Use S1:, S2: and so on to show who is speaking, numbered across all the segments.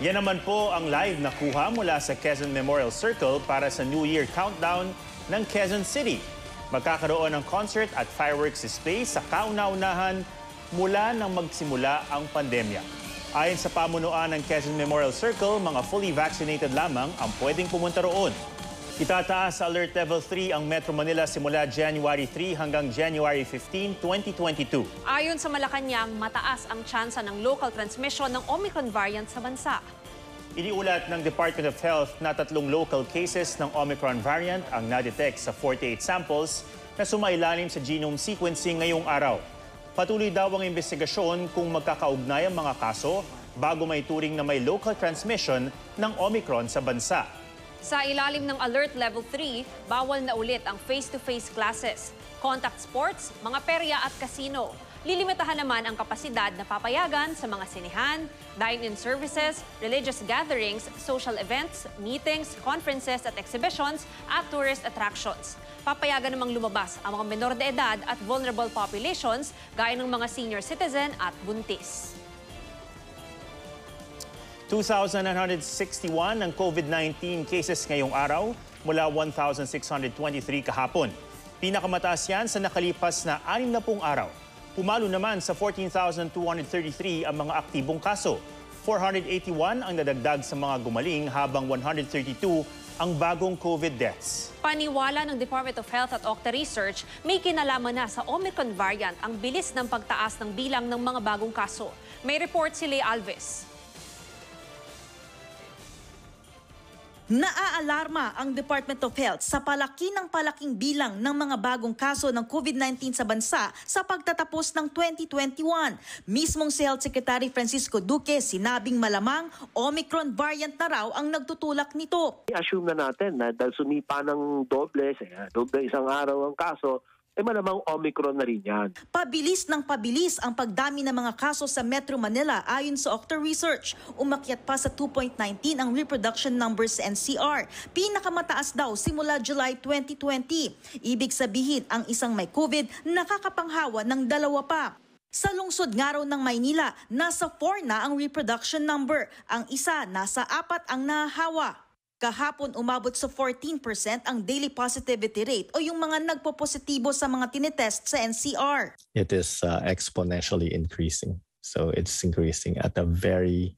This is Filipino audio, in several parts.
S1: Yan naman po ang live na kuha mula sa Quezon Memorial Circle para sa New Year countdown ng Quezon City. Magkakaroon ng concert at fireworks display sa kauna-unahan mula nang magsimula ang pandemya. Ayon sa pamunuan ng Quezon Memorial Circle, mga fully vaccinated lamang ang pwedeng pumunta roon. Itataas sa Alert Level 3 ang Metro Manila simula January 3 hanggang January 15, 2022.
S2: Ayon sa Malacanang, mataas ang tsansa ng local transmission ng Omicron variant sa bansa.
S1: Iniulat ng Department of Health na 3 local cases ng Omicron variant ang na-detect sa 48 samples na sumailalim sa genome sequencing ngayong araw. Patuloy daw ang investigasyon kung magkakaugnay ang mga kaso bago may turing na may local transmission ng Omicron sa bansa.
S2: Sa ilalim ng Alert Level 3, bawal na ulit ang face-to-face classes, contact sports, mga perya at casino. Lilimitahan naman ang kapasidad na papayagan sa mga sinehan, dine-in services, religious gatherings, social events, meetings, conferences at exhibitions at tourist attractions. Papayagan namang lumabas ang mga menor de edad at vulnerable populations gaya ng mga senior citizen at buntis.
S1: 2,961 ang COVID-19 cases ngayong araw mula 1,623 kahapon. Pinakamataas yan sa nakalipas na 60 araw. Pumalo naman sa 14,233 ang mga aktibong kaso. 481 ang nadagdag sa mga gumaling habang 132 ang bagong COVID deaths.
S2: Paniwala ng Department of Health at Octa Research, may kinalaman na sa Omicron variant ang bilis ng pagtaas ng bilang ng mga bagong kaso. May report si Leigh Alves.
S3: Naaalarma ang Department of Health sa palaking bilang ng mga bagong kaso ng COVID-19 sa bansa sa pagtatapos ng 2021. Mismong si Health Secretary Francisco Duque sinabing malamang Omicron variant na raw ang nagtutulak nito.
S4: I-assume na natin na dahil sumipa ng doble isang araw ang kaso, malamang Omicron na rin yan.
S3: Pabilis ang pagdami ng mga kaso sa Metro Manila ayon sa Octa Research. Umakyat pa sa 2.19 ang reproduction numbers sa NCR. Pinakamataas daw simula July 2020. Ibig sabihin ang isang may COVID nakakapanghawa ng 2 pa. Sa lungsod nga raw ng Maynila, nasa 4 na ang reproduction number. Ang isa, nasa 4 ang nahahawa. Kahapon umabot sa 14% ang daily positivity rate o yung mga nagpo-positibo sa mga tinetest sa NCR.
S5: It is exponentially increasing. So it's increasing at a very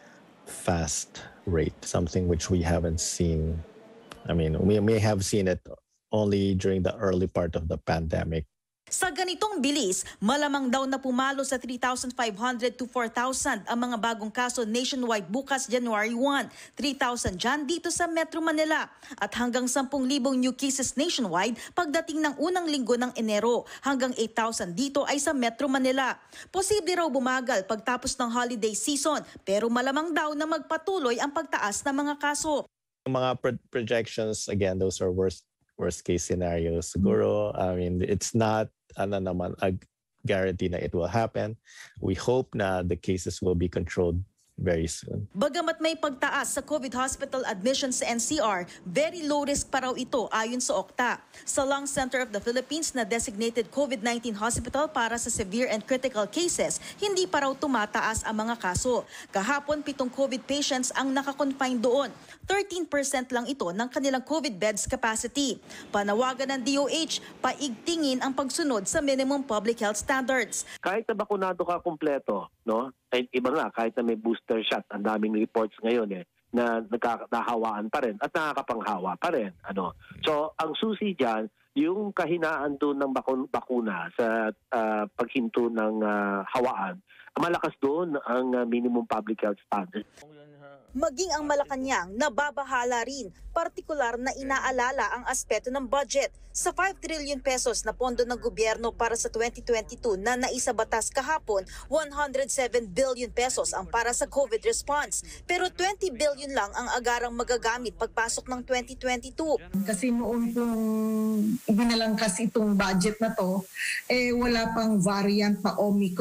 S5: fast rate, something which we haven't seen. I mean, we may have seen it only during the early part of the pandemic.
S3: Sa ganitong bilis, malamang daw na pumalo sa 3,500 to 4,000 ang mga bagong kaso nationwide bukas January 1. 3,000 dyan dito sa Metro Manila at hanggang 10,000 new cases nationwide pagdating ng unang linggo ng Enero. Hanggang 8,000 dito ay sa Metro Manila. Posible raw bumagal pagtapos ng holiday season pero malamang daw na magpatuloy ang pagtaas ng mga kaso.
S5: Mga projections, again, those are worst case scenarios. Siguro, I mean, it's not a guarantee na it will happen. We hope na the cases will be controlled very soon.
S3: Bagamat may pagtaas sa COVID hospital admissions sa NCR, very low risk pa raw ito ayon sa Octa. Sa Lung Center of the Philippines na designated COVID-19 hospital para sa severe and critical cases, hindi pa raw tumataas ang mga kaso. Kahapon, 7 COVID patients ang nakakonfine doon. 13% lang ito ng kanilang COVID beds capacity. Panawagan ng DOH, paigtingin ang pagsunod sa minimum public health standards.
S4: Kahit na bakunado ka kumpleto, no? Iba nga, kahit na may booster shot, ang daming reports ngayon na nahawaan pa rin at nakakapanghawa pa rin. So, ang susi dyan, yung kahinaan doon ng bakuna sa paghinto ng hawaan, malakas doon ang minimum public health standard.
S3: Maging ang Malacanang nababahala rin, partikular na inaalala ang aspeto ng budget. Sa 5 trillion pesos na pondo ng gobyerno para sa 2022 na naisabatas kahapon, 107 billion pesos ang para sa COVID response. Pero 20 billion lang ang agarang magagamit pagpasok ng 2022.
S6: Kasi noon kung ibinalangkas itong budget na to, wala pang variant na Omicron.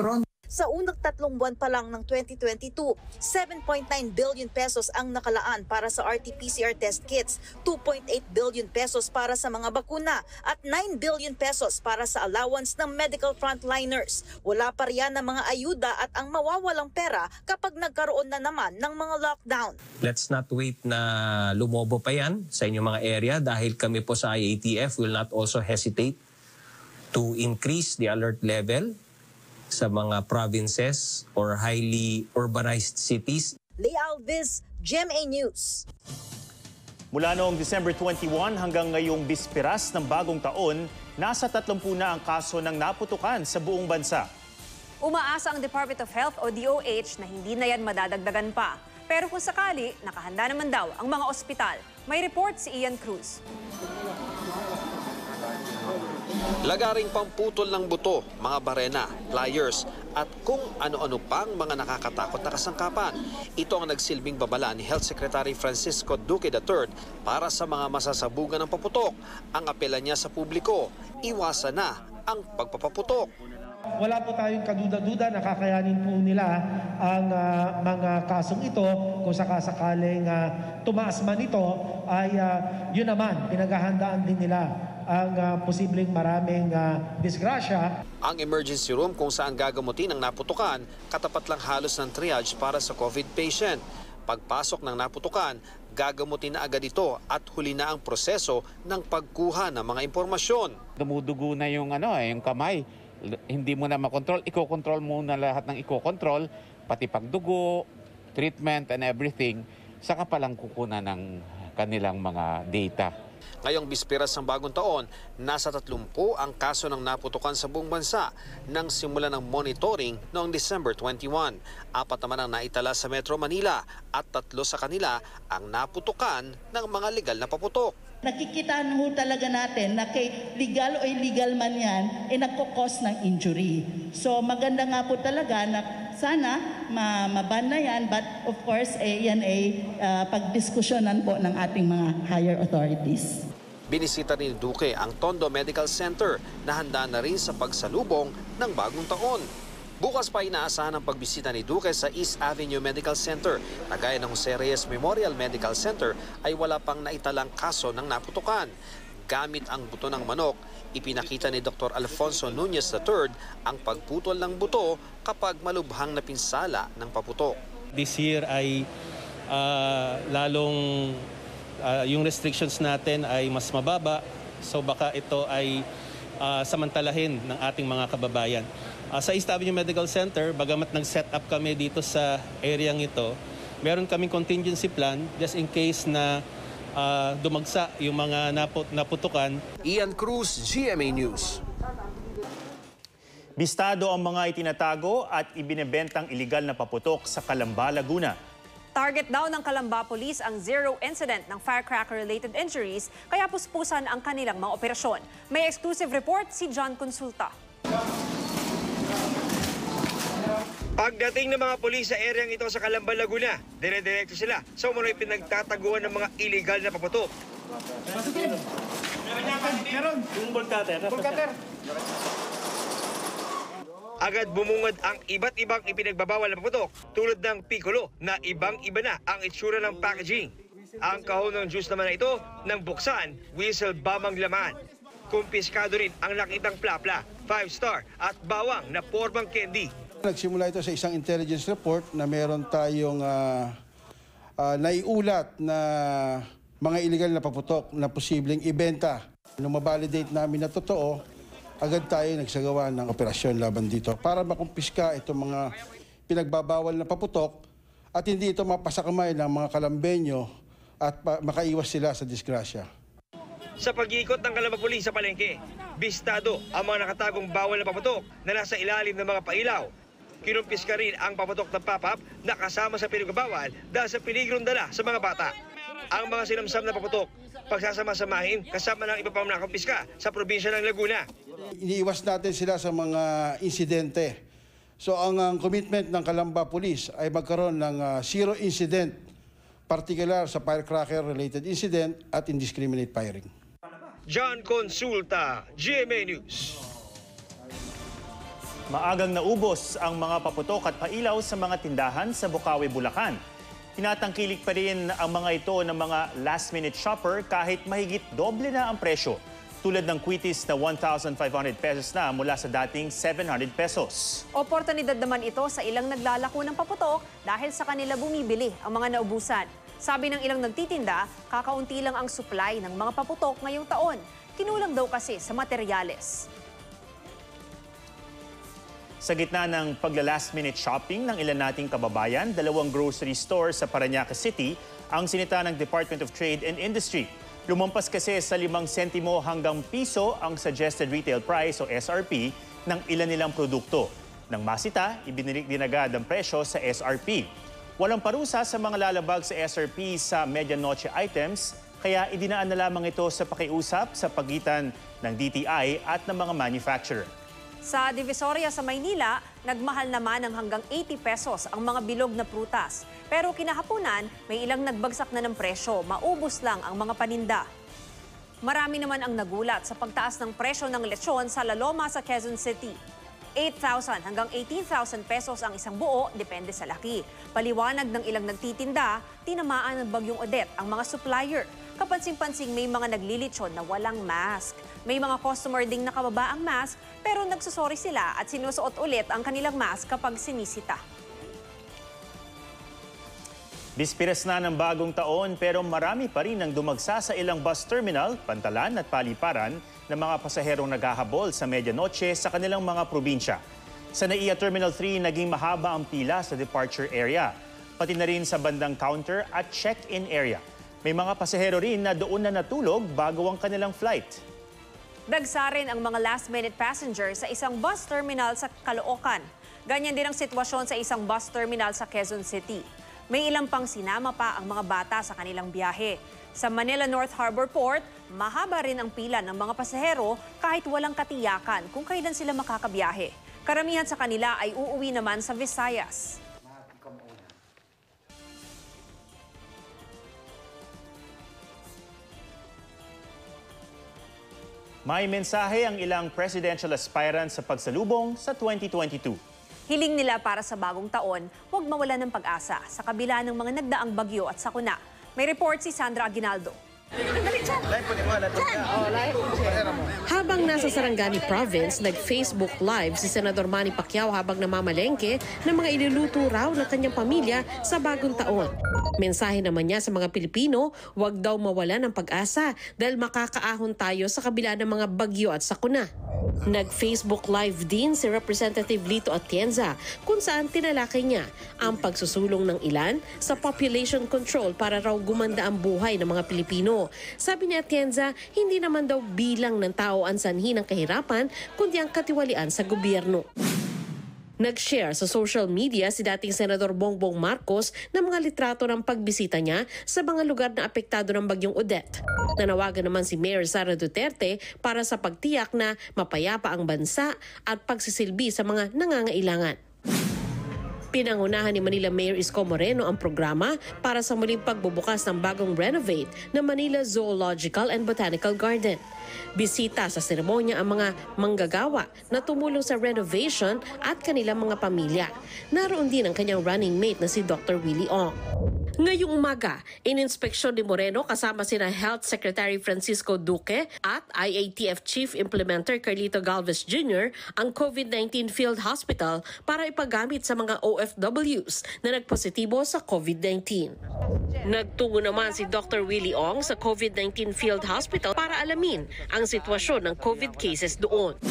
S3: Sa unang 3 buwan pa lang ng 2022, 7.9 billion pesos ang nakalaan para sa RT-PCR test kits, 2.8 billion pesos para sa mga bakuna at 9 billion pesos para sa allowance ng medical frontliners. Wala pa riyan ng mga ayuda at ang mawawalang pera kapag nagkaroon na naman ng mga lockdown.
S6: Let's not wait na lumobo pa yan sa inyong mga area dahil kami po sa IATF will not also hesitate to increase the alert level sa mga provinces or highly urbanized cities.
S3: Leigh Alves, GMA News.
S1: Mula noong December 21 hanggang ngayong bispiras ng bagong taon, nasa 30 na ang kaso ng naputukan sa buong bansa.
S2: Umaasa ang Department of Health o DOH na hindi na yan madadagdagan pa. Pero kung sakali, nakahanda naman daw ang mga ospital. May report si Ian Cruz.
S7: Lagaring pamputol ng buto, mga barena, pliers, at kung ano-ano pang mga nakakatakot na kasangkapan. Ito ang nagsilbing babala ni Health Secretary Francisco Duque III para sa mga masasabugan ng paputok. Ang apela niya sa publiko, iwasan na ang pagpapaputok.
S8: Wala po tayong kaduda-duda na kakayanin po nila ang mga kasong ito. Kung sakasakaling tumaas man ito, ay yun naman, pinaghahandaan din nila ang posibleng maraming disgrasya.
S7: Ang emergency room kung saan gagamutin ang naputukan, katapat lang halos ng triage para sa COVID patient. Pagpasok ng naputukan, gagamutin na agad ito at huli na ang proseso ng pagkuha ng mga impormasyon.
S9: Dumudugo na yung kamay. Hindi mo na makontrol, iko-control mo na lahat ng iko-control, pati pagdugo, treatment and everything, saka palang kukunan ng kanilang mga data.
S7: Ngayong bispiras ng bagong taon, nasa 30 ang kaso ng naputukan sa buong bansa nang simula ng monitoring noong December 21. 4 naman ang naitala sa Metro Manila at 3 sa kanila ang naputukan ng mga legal na paputok.
S10: Nakikita ho talaga natin na kay legal o illegal man yan, nagkukos ng injury. So maganda nga po talaga na sana maban na yan, but of course yan ay pagdiskusyonan po ng ating mga higher authorities.
S7: Binisita ni Duque ang Tondo Medical Center na handa na rin sa pagsalubong ng bagong taon. Bukas pa inaasahan ang pagbisita ni Duque sa East Avenue Medical Center. Kagaya ng Jose Reyes Memorial Medical Center ay wala pang naitalang kaso ng naputukan. Gamit ang buto ng manok, ipinakita ni Dr. Alfonso Nunez III ang pagputol ng buto kapag malubhang napinsala ng paputok.
S11: This year ay lalong yung restrictions natin ay mas mababa, so baka ito ay samantalahin ng ating mga kababayan. Sa East Avenue Medical Center, bagamat nag-set up kami dito sa areang ito, meron kaming contingency plan just in case na dumagsa yung mga naputukan.
S7: Ian Cruz, GMA News.
S1: Bistado ang mga itinatago at ibinebentang iligal na paputok sa Calamba, Laguna.
S2: Target daw ng Calamba Police ang zero incident ng firecracker-related injuries, kaya puspusan ang kanilang mga operasyon. May exclusive report si John Consulta.
S12: Pagdating ng mga pulis sa areang ito sa Calamba, Laguna, dire-diretso sila sa umunoy pinagtataguan ng mga illegal na paputok. Agad bumungad ang iba't ibang ipinagbabawal na paputok tulad ng piccolo na ibang-iba na ang itsura ng packaging. Ang kahon ng juice naman na ito nang buksan, whistle bamang laman. Kumpiskado rin ang nakitang plapla, 5-star at bawang na pormang candy.
S13: Nagsimula ito sa isang intelligence report na meron tayong naiulat na mga illegal na paputok na posibleng ibenta. Nung mabalidate namin na totoo, agad tayo nagsagawa ng operasyon laban dito para makumpiska itong mga pinagbabawal na paputok at hindi ito mapasakamay ng mga Kalambeño at makaiwas sila sa disgrasya.
S12: Sa pag-iikot ng Calamba Police sa palengke, bistado ang mga nakatagong bawal na paputok na nasa ilalim ng mga pailaw. Kinumpiska rin ang paputok ng pop-up na kasama sa pinagbabawal dahil sa peligrong dala sa mga bata. Ang mga sinamsam na paputok, pagsasama-samahin kasama ng iba pang nakumpiska sa probinsya ng Laguna.
S13: Iniiwas natin sila sa mga insidente. So ang commitment ng Calamba Police ay magkaroon ng zero incident, particular sa firecracker-related incident at indiscriminate firing.
S12: John Consulta, GMA News.
S1: Maagang naubos ang mga paputok at pailaw sa mga tindahan sa Bukawi, Bulacan. Tinatangkilik pa rin ang mga ito ng mga last-minute shopper kahit mahigit doble na ang presyo. Tulad ng kwitis na 1,500 pesos na mula sa dating 700 pesos.
S2: Oportunidad naman ito sa ilang naglalako ng paputok dahil sa kanila bumibili ang mga naubusan. Sabi ng ilang nagtitinda, kakaunti lang ang supply ng mga paputok ngayong taon. Kinulang daw kasi sa materyales.
S1: Sa gitna ng pagla-last-minute shopping ng ilan nating kababayan, 2 grocery stores sa Parañaque City ang sinita ng Department of Trade and Industry. Lumampas kasi sa 5 sentimo hanggang piso ang suggested retail price o SRP ng ilan nilang produkto. Nang masita, ibinirik din agad ang presyo sa SRP. Walang parusa sa mga lalabag sa SRP sa medianoche items, kaya idinaan na lamang ito sa pakiusap sa pagitan ng DTI at ng mga manufacturer.
S2: Sa Divisoria sa Maynila, nagmahal naman ng hanggang 80 pesos ang mga bilog na prutas. Pero kinahaponan, may ilang nagbagsak na ng presyo, maubos lang ang mga paninda. Marami naman ang nagulat sa pagtaas ng presyo ng lechon sa La Loma sa Quezon City. 8,000 hanggang 18,000 pesos ang isang buo, depende sa laki. Paliwanag ng ilang nagtitinda, tinamaan ng Bagyong Odette ang mga supplier. Kapansin-pansing may mga naglilitsyon na walang mask. May mga customer ding nakababa ang mask pero nagsusori sila at sinusuot ulit ang kanilang mask kapag sinisita.
S1: Bispiras na ng bagong taon pero marami pa rin ang dumagsa sa ilang bus terminal, pantalan at paliparan ng mga pasaherong naghahabol sa medianoche sa kanilang mga probinsya. Sa NAIA Terminal 3, naging mahaba ang pila sa departure area, pati na rin sa bandang counter at check-in area. May mga pasahero rin na doon na natulog bago ang kanilang flight.
S2: Dagsa rin ang mga last-minute passenger sa isang bus terminal sa Caloocan. Ganyan din ang sitwasyon sa isang bus terminal sa Quezon City. May ilang pang sinama pa ang mga bata sa kanilang biyahe. Sa Manila North Harbor Port, mahaba rin ang pila ng mga pasahero kahit walang katiyakan kung kailan sila makakabiyahe. Karamihan sa kanila ay uuwi naman sa Visayas.
S1: May mensahe ang ilang presidential aspirants sa pagsalubong sa 2022.
S2: Hiling nila para sa bagong taon, huwag mawala ng pag-asa sa kabila ng mga nagdaang bagyo at sakuna. May report si Sandra Aguinaldo.
S14: Habang nasa Sarangani Province, nag-Facebook Live si Senador Manny Pacquiao habang namamalengke ng mga iluluto raw ng kanyang pamilya sa bagong taon. Mensahe naman niya sa mga Pilipino, huwag daw mawala ng pag-asa dahil makakaahon tayo sa kabila ng mga bagyo at sakuna. Nag-Facebook Live din si Representative Lito Atienza kung saan tinalakay niya ang pagsusulong ng ilan sa population control para raw gumanda ang buhay ng mga Pilipino. Sabi ni Atienza, hindi naman daw bilang ng tao ang sanhi ng kahirapan kundi ang katiwalian sa gobyerno. Nag-share sa social media si dating Senador Bongbong Marcos ng mga litrato ng pagbisita niya sa mga lugar na apektado ng Bagyong Odette. Nanawagan naman si Mayor Sara Duterte para sa pagtiyak na mapayapa ang bansa at pagsisilbi sa mga nangangailangan. Pinangunahan ni Manila Mayor Isko Moreno ang programa para sa muling pagbubukas ng bagong renovate na Manila Zoological and Botanical Garden. Bisita sa seremonya ang mga manggagawa na tumulong sa renovation at kanilang mga pamilya. Naroon din ang kanyang running mate na si Dr. Willie Ong. Ngayong umaga, ininspeksyon ni Moreno kasama sina Health Secretary Francisco Duque at IATF Chief Implementer Carlito Galvez Jr. ang COVID-19 Field Hospital para ipagamit sa mga OFWs na nagpositibo sa COVID-19. Nagtungo naman si Dr. Willie Ong sa COVID-19 Field Hospital para alamin ang sitwasyon ng COVID cases doon.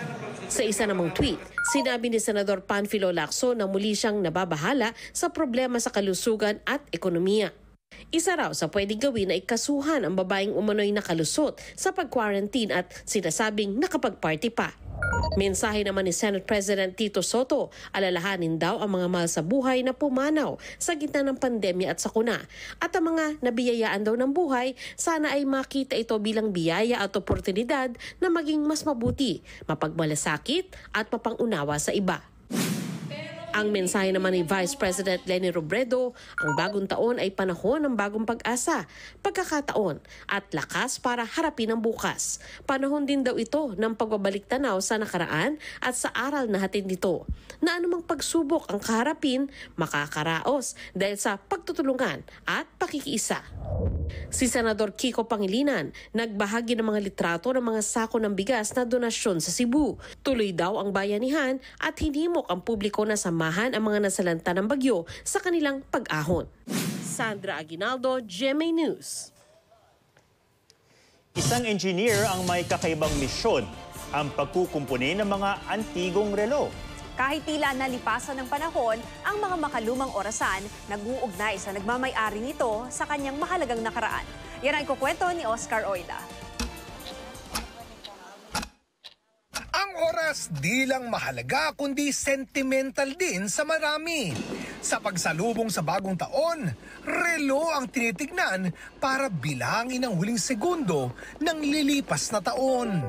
S14: Sa isa namang tweet, sinabi ni Senador Panfilo Lacson na muli siyang nababahala sa problema sa kalusugan at ekonomiya. Isa raw sa pwedeng gawin ay kasuhan ang babaeng umano'y nakalusot sa pag-quarantine at sinasabing nakapag-party pa. Mensahe naman ni Senate President Tito Soto, alalahanin daw ang mga mahal sa buhay na pumanaw sa gitna ng pandemya at sakuna. At ang mga nabiyayaan daw ng buhay, sana ay makita ito bilang biyaya at oportunidad na maging mas mabuti, mapagmalasakit at mapangunawa sa iba. Ang mensahe naman ni Vice President Leni Robredo, ang bagong taon ay panahon ng bagong pag-asa, pagkakataon at lakas para harapin ang bukas. Panahon din daw ito ng pagbabalik tanaw sa nakaraan at sa aral na hatid nito, na anumang pagsubok ang kaharapin, makakaraos dahil sa pagtutulungan at pakikiisa. Si Senador Kiko Pangilinan nagbahagi ng mga litrato ng mga sako ng bigas na donasyon sa Cebu. Tuloy daw ang bayanihan at hinimok ang publiko na samahan ang mga nasalanta ng bagyo sa kanilang pag-ahon. Sandra Aguinaldo, GMA News.
S1: Isang engineer ang may kakaibang misyon, ang pagkukumpuni ng mga antigong relo.
S2: Kahit tila nalipasan ng panahon, ang mga makalumang orasan nag-uugnay sa nagmamay-ari nito sa kanyang mahalagang nakaraan. Yan ang ikukwento ni Oscar Oida.
S15: Ang oras di lang mahalaga kundi sentimental din sa marami. Sa pagsalubong sa bagong taon, relo ang tinitignan para bilangin ang huling segundo ng lilipas na taon.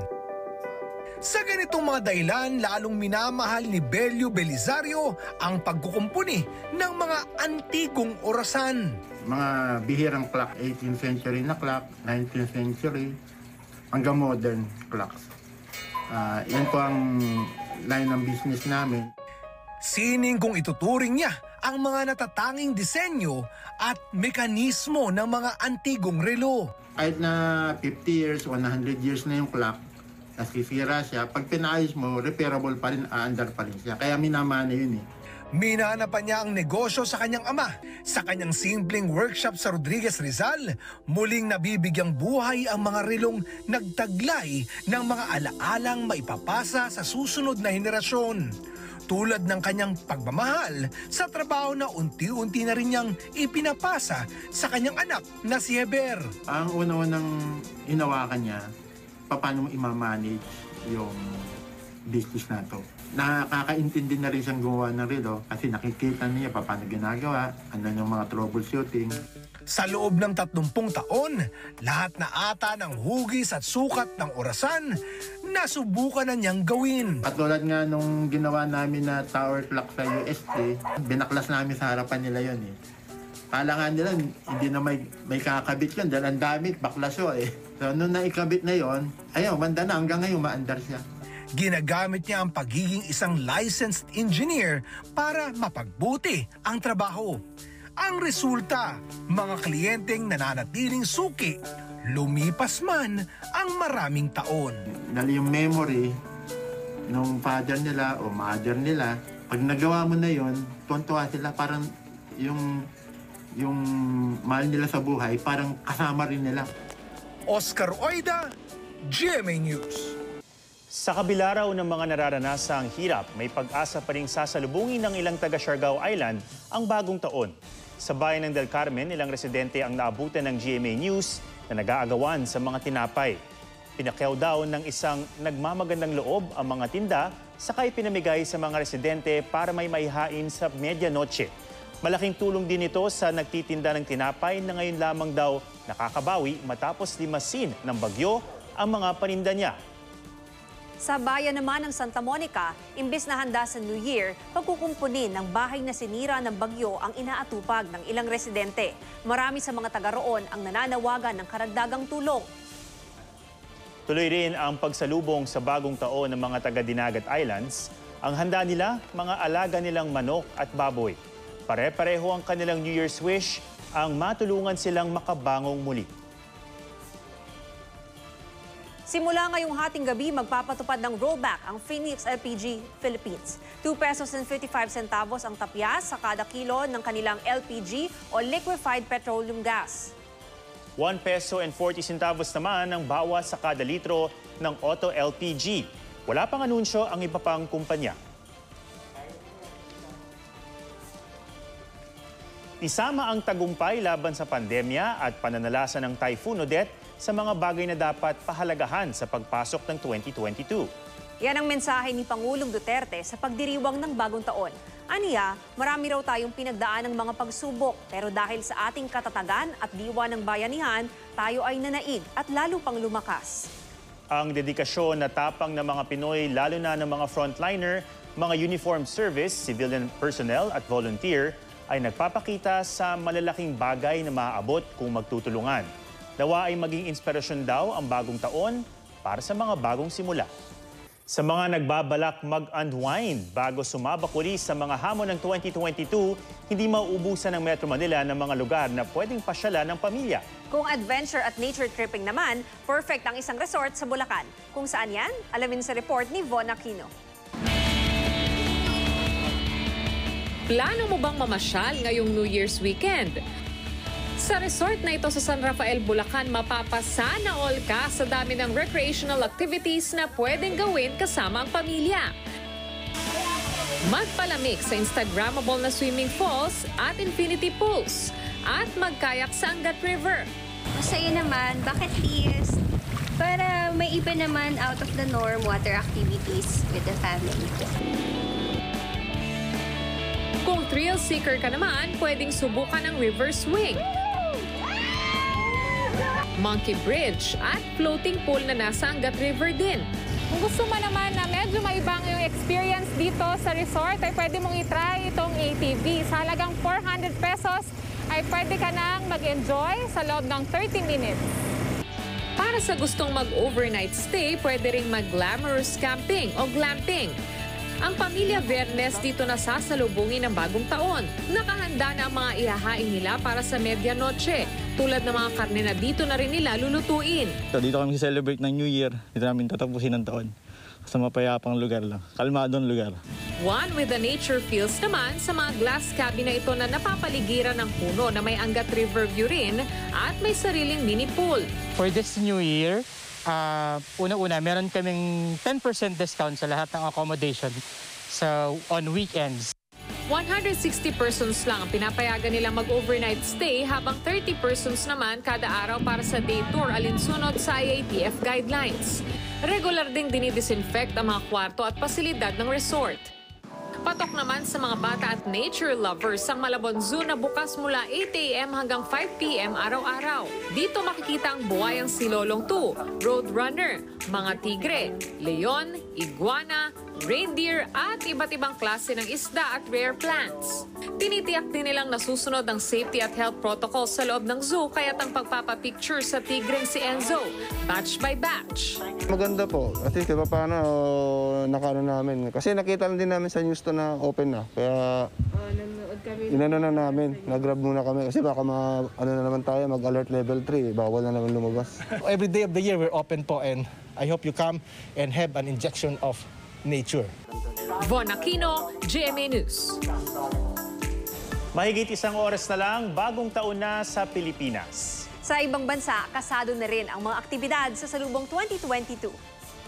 S15: Sa ganitong mga dahilan, lalong minamahal ni Belio Belisario ang pagkukumpuni ng mga antigong orasan.
S16: Mga bihirang clock, 18th century na clock, 19th century, hanggang modern clocks. Yan po ang line ng business namin.
S15: Sining kung ituturing niya ang mga natatanging disenyo at mekanismo ng mga antigong relo.
S16: Kahit na 50 years, 100 years na yung clock, nasisira siya. Pag pinaayos mo, repairable pa rin, aandar pa rin siya. Kaya minamana yun eh.
S15: Minana pa niya ang negosyo sa kanyang ama. Sa kanyang simpleng workshop sa Rodriguez Rizal, muling nabibigyang buhay ang mga relong nagtaglay ng mga alaalang maipapasa sa susunod na henerasyon. Tulad ng kanyang pagmamahal sa trabaho na unti-unti na rin niyang ipinapasa sa kanyang anak na si Heber.
S16: Ang una-unang hinawakan niya, paano mo i-manage yung business na to. Nakakaintindi na rin siyang gumawa ng relo kasi nakikita niya paano ginagawa, ano yung mga troubleshooting.
S15: Sa loob ng 30 taon, lahat na ata ng hugis at sukat ng orasan, nasubukan na niyang gawin.
S16: Katulad nga nung ginawa namin na tower clock sa UST, binaklas namin sa harapan nila yon eh. Kala nga nila, hindi na may kakabit yun dahil ang dami, baklasyo eh. So nung naikabit na yon, ayaw, manda na hanggang ngayon maandar siya.
S15: Ginagamit niya ang pagiging isang licensed engineer para mapagbuti ang trabaho. Ang resulta, mga kliyenteng nananatiling suki, lumipas man ang maraming taon.
S16: Dahil yung memory nung father nila o mother nila, pag nagawa mo na yon, tuwan-tuwa sila, parang yung mahal nila sa buhay, parang kasama rin nila.
S15: Oscar Oida, GMA News.
S1: Sa kabila raw ng mga nararanasang hirap, may pag-asa pa rin sasalubungin ng ilang taga Siargao Island ang bagong taon. Sa bayan ng Del Carmen, ilang residente ang naabutan ng GMA News na nag-aagawan sa mga tinapay. Pinakyaw daw ng isang nagmamagandang loob ang mga tinda, sakay pinamigay sa mga residente para may maihain sa medianoche. Malaking tulong din ito sa nagtitinda ng tinapay na ngayon lamang daw nakakabawi matapos limasin ng bagyo ang mga paninda niya.
S2: Sa bayan naman ng Santa Monica, imbis na handa sa New Year, pagkukumpunin ng bahay na sinira ng bagyo ang inaatupag ng ilang residente. Marami sa mga taga roon ang nananawagan ng karagdagang tulong.
S1: Tuloy rin ang pagsalubong sa bagong taon ng mga taga Dinagat Islands. Ang handa nila, mga alaga nilang manok at baboy. Pare-pareho ang kanilang New Year's wish, ang matulungan silang makabangong muli.
S2: Simula ngayong hating gabi, magpapatupad ng rollback ang Phoenix LPG Philippines. 2 pesos and 55 centavos ang tapyas sa kada kilo ng kanilang LPG o liquefied petroleum gas.
S1: 1 peso and 40 centavos naman ang bawas sa kada litro ng Auto LPG. Wala pang anunsyo ang iba pang kumpanya. Isama ang tagumpay laban sa pandemya at pananalasa ng Typhoon Odette sa mga bagay na dapat pahalagahan sa pagpasok ng 2022.
S2: Yan ang mensahe ni Pangulong Duterte sa pagdiriwang ng bagong taon. Aniya, marami raw tayong pinagdaan ng mga pagsubok, pero dahil sa ating katatagan at diwa ng bayanihan, tayo ay nanaig at lalo pang lumakas.
S1: Ang dedikasyon na tapang ng mga Pinoy, lalo na ng mga frontliner, Mga uniformed service, civilian personnel at volunteer ay nagpapakita sa malalaking bagay na maaabot kung magtutulungan. Nawa ay maging inspirasyon daw ang bagong taon para sa mga bagong simula. Sa mga nagbabalak mag-unwind bago sumabak uli sa mga hamon ng 2022, hindi mauubusan ng Metro Manila ng mga lugar na pwedeng pasyalan ng pamilya.
S2: Kung adventure at nature tripping naman, perfect ang isang resort sa Bulacan. Kung saan yan, alamin sa report ni Von Aquino.
S17: Plano mo bang mamasyal ngayong New Year's weekend? Sa resort na ito sa San Rafael, Bulacan, mapapasana all ka sa dami ng recreational activities na pwedeng gawin kasama ang pamilya. Magpalamig sa Instagrammable na swimming falls at infinity pools at magkayak sa Angat River.
S18: Masaya naman, bucket list. Para may iba naman out of the norm water activities with the family.
S17: Kung thrill seeker ka naman, pwedeng subukan ang river swing, monkey bridge at floating pool na nasa Angat River din.
S19: Kung gusto mo naman na medyo maibang yung experience dito sa resort, ay pwede mong itry itong ATV. Sa halagang 400 pesos ay pwede ka nang mag-enjoy sa loob ng 30 minutes.
S17: Para sa gustong mag-overnight stay, pwede ring mag-glamorous camping o glamping. Ang pamilya Biyernes dito na sasalubungin ng bagong taon. Nakahanda na ang mga ihahain nila para sa medianoche. Tulad ng mga karne na dito na rin nila lulutuin.
S20: So, dito kami celebrate ng New Year. Dito namin tatapusin ng taon. Sa mapayapang lugar lang. Kalmadong lugar.
S17: One with the nature feels naman sa mga glass cabin na ito na napapaligiran ng puno na may Angat River view rin at may sariling mini pool.
S21: For this New Year, una-una, meron kaming 10% discount sa lahat ng accommodation on weekends.
S17: 160 persons lang ang pinapayagan nilang mag-overnight stay habang 30 persons naman kada araw para sa day tour alinsunod sa IATF guidelines. Regular ding dinidisinfect ang mga kwarto at pasilidad ng resort. Patok naman sa mga bata at nature lovers ang Malabon Zoo na bukas mula 8 a.m. hanggang 5 p.m. araw-araw. Dito makikita ang buhayang silolong 2, roadrunner, mga tigre, leon, iguana, reindeer at iba't ibang klase ng isda at rare plants. Tinitiyak din nilang nasusunod ang safety at health protocols sa loob ng zoo kaya't ang pagpapapicture sa tigreng si Enzo, batch by batch.
S22: Maganda po. Kasi diba paano nakano namin. Kasi nakita lang din namin sa news to na open na. Kaya inano na namin. Nag-grab muna kami. Kasi baka ano na naman tayo, mag-alert level 3. Bawal na naman lumabas.
S21: Every day of the year we're open po and I hope you come and have an injection of nature.
S17: Von Aquino, GMA News.
S1: Mahigit isang oras na lang, bagong taon na sa Pilipinas.
S2: Sa ibang bansa, kasado na rin ang mga aktibidad sa salubong 2022.
S23: 5,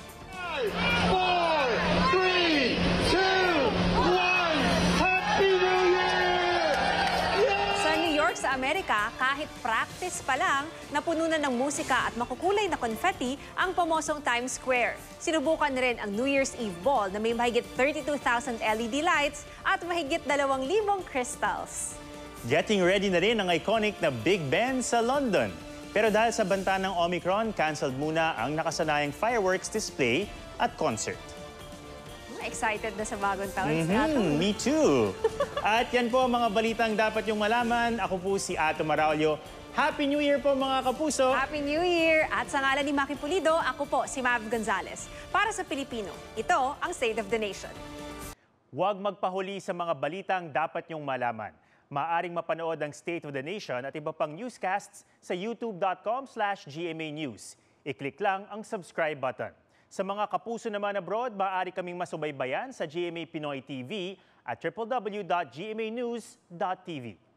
S23: 4, 3, 2, 1, Happy New Year!
S2: Sa New York sa Amerika, kahit practice pa lang, napuno na ng musika at makukulay na confetti ang pamosong Times Square. Sinubukan na rin ang New Year's Eve Ball na may mahigit 32,000 LED lights at mahigit 2,000 crystals.
S1: Getting ready na rin ang iconic na Big Ben sa London. Pero dahil sa banta ng Omicron, canceled muna ang nakasanayang fireworks display at concert.
S2: Excited na sa bagong taon.
S1: Me too! At yan po ang mga balitang dapat yung malaman. Ako po si Ato Maraulio. Happy New Year po mga kapuso!
S2: Happy New Year! At sa ngalan ni Maki Pulido, ako po si Mav Gonzalez. Para sa Pilipino, ito ang State of the Nation.
S1: Huwag magpahuli sa mga balitang dapat yung malaman. Maaring mapanood ang State of the Nation at iba pang newscasts sa youtube.com/GMA News. I-click lang ang subscribe button. Sa mga kapuso naman abroad, maaari kaming masubaybayan sa GMA Pinoy TV at www.gmanews.tv.